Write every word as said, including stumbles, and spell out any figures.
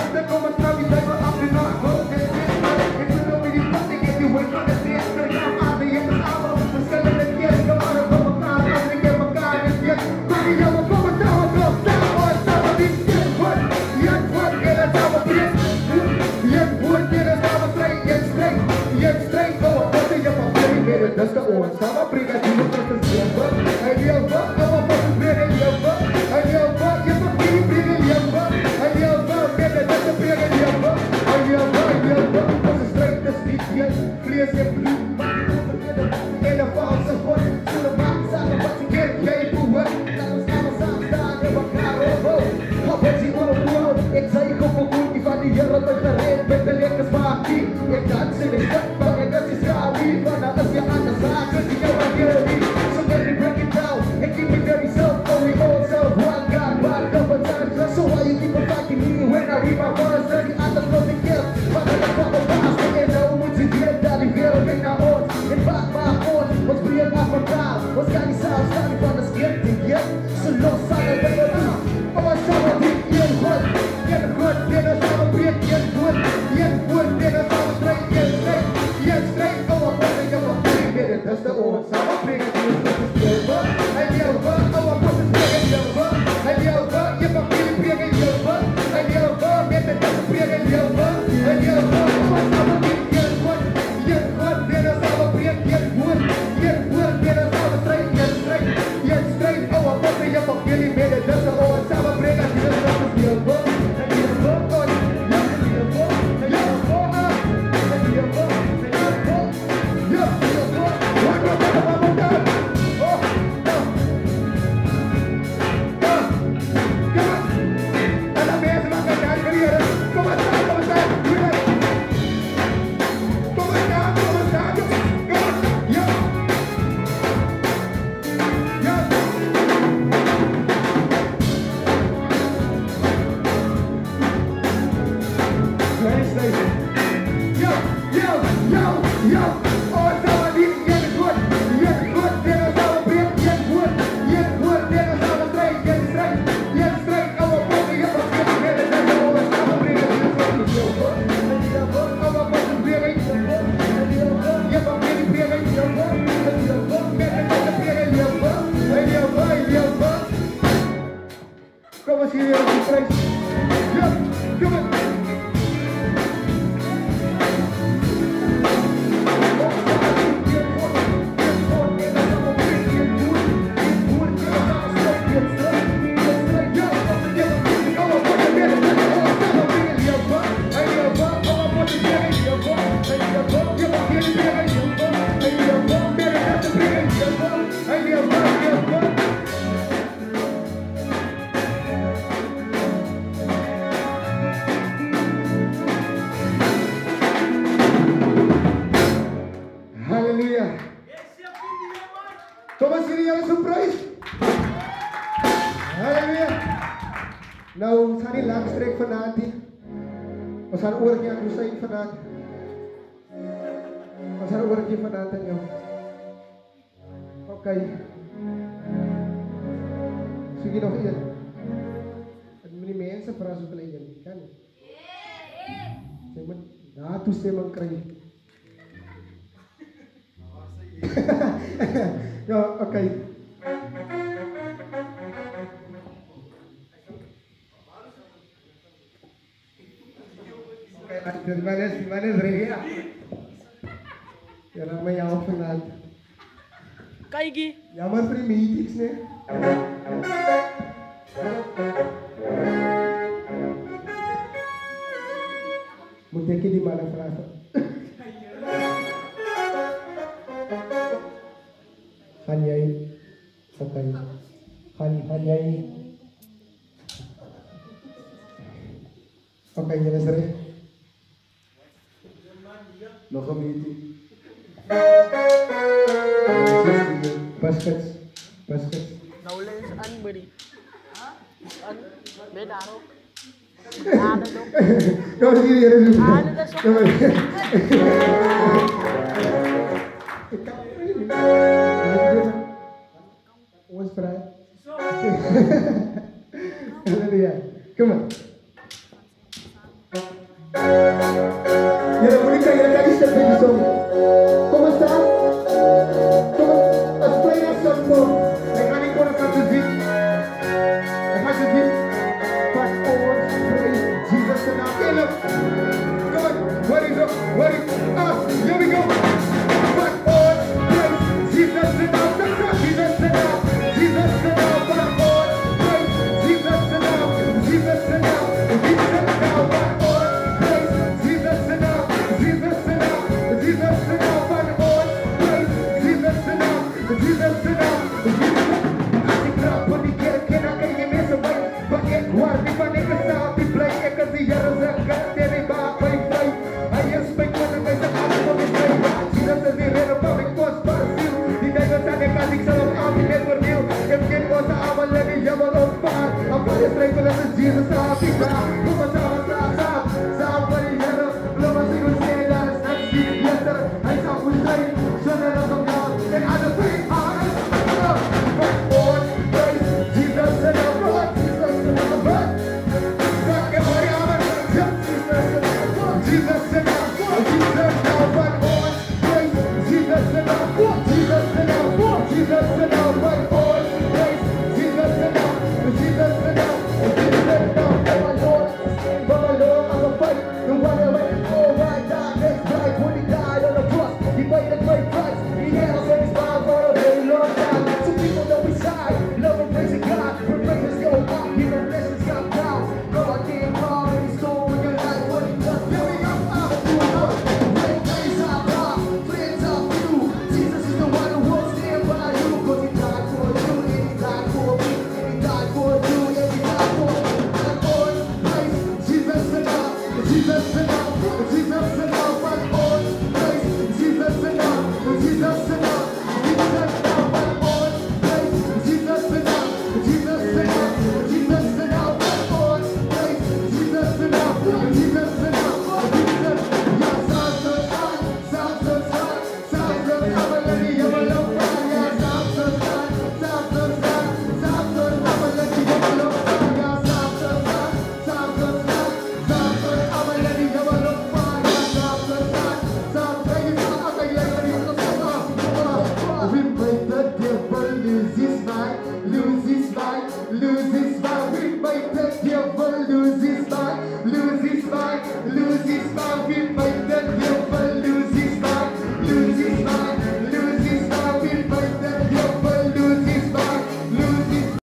Hallelujah. Come on. Y a la bonita y a la lista de son. ¿Cómo está? ¿Cómo? Let's play that song more. Ik ga niet voor elkaar te zien. Ik ga te zien. But always praise Jesus and our Caleb. Come on. What is up? What is up? Ah, here we go. But always praise Jesus and our Jesus and our Jesus and our but always praise Jesus and our Jesus and our Jesus and our but always praise Jesus and our Jesus and our Jesus and our but always praise Jesus and our Jesus and our Asik rap pun dikira kena kaya mesa baik pakai kuar di panik kesal di play ekasi yarazakat dari bapai play ayah spek mana mesa ada pakai play Jesus and the red public post Brazil di dalam sana kasih salam amin never deal mungkin kuasa amal lagi yang melompat apa yang strike kalau Jesus api dah kuma sama sama sama yara belum masih usia dan saksi biasa hai sapu say saudara kau dan ada free lose his mind, lose his mind,